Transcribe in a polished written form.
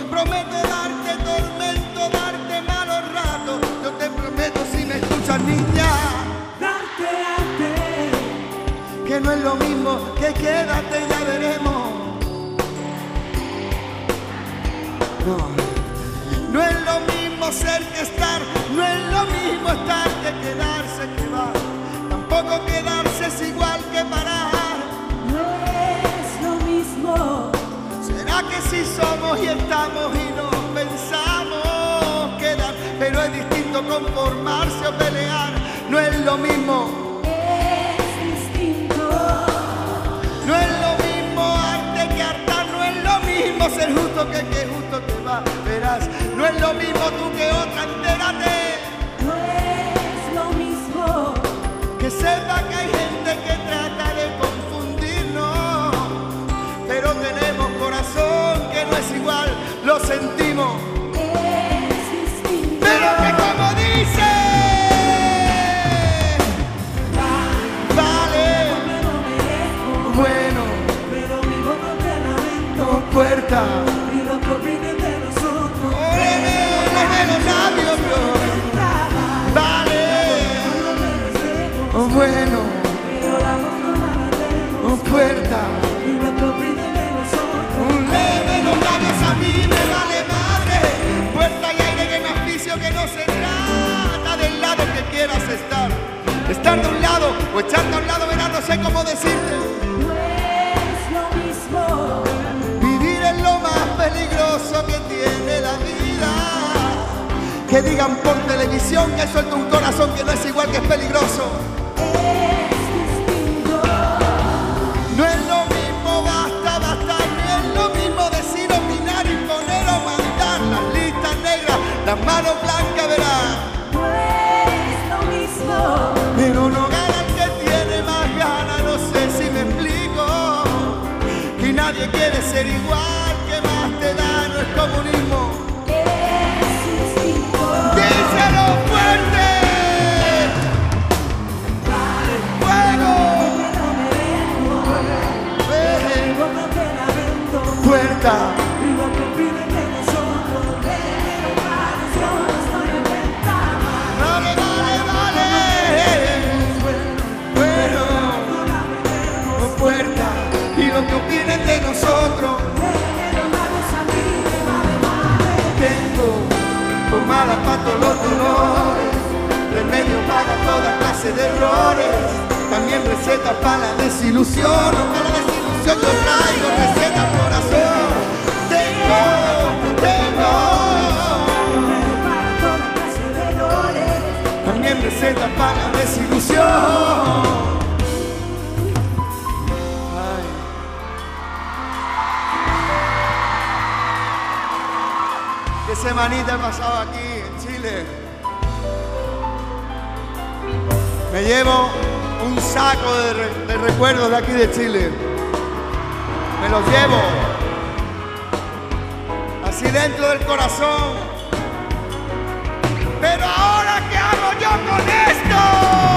prometo darte tormento, darte malos ratos. Yo te prometo, si me escuchas, niña, Darte, que no es lo mismo que quédate, ya veremos. No es lo mismo ser que estar, no es lo mismo estar que quedarse, que va. Tampoco quedarse es igual que parar. no es lo mismo. ¿Será que sí somos y estamos y nos pensamos quedar? Pero es distinto conformarse o pelear. No es lo mismo. Es distinto. No es lo mismo arte que hartar. No es lo mismo ser justo que justo te va. Verás, no es lo mismo tú que otra, entérate. No es lo mismo. Que sepa que hay gente que trata de confundirnos, pero tenemos corazón que no es igual, lo sentimos. Es distinto. Pero que como dice, vale, Me lo merezco, bueno, pero vivo con temperamento. puerta, Y lo que opinen de nosotros. de los labios, vale, bueno, Pero la voz no la mantenemos. puerta. Y lo que opinen de nosotros. Un leve los labios a mí me vale madre. Puerta y aire que me asfixio, que no se trata del lado que quieras estar. Estar de un lado o echarte a un lado, verás, no sé cómo decirte. No es lo mismo. Vivir es lo más peligroso que tiene la vida. Que digan por televisión que suelto un corazón que no es igual, que es peligroso. Es distinto. No es lo mismo, basta, basta. No es lo mismo decir, opinar, imponer o mandar. Las listas negras, las manos blancas, verás. No es lo mismo. Pero no gana el que tiene más ganas, no sé si me explico. Que nadie quiere ser igual, que más te da, no es comunismo. Es distinto. ¡Díselo fuerte! ¡Fuego! Vivo con temperamento. ¡Puerta! Y lo que opinen de nosotros. Pero para yo no estoy inventada. ¡Vale, vale, vale! Bueno, puerta. Y lo que opinen de nosotros. Pero la voz a mí me vale madre. Tengo pomadas para todos los dolores, remedio para toda clase de errores, también recetas para la desilusión. Para la desilusión yo traigo recetas, corazón. Tengo Para toda clase de dolores. también recetas para la desilusión. Ay. ¿Qué semanita he pasado aquí en Chile? Me llevo un saco de recuerdos de aquí de Chile. Me los llevo así dentro del corazón. Pero ahora, ¿qué hago yo con esto?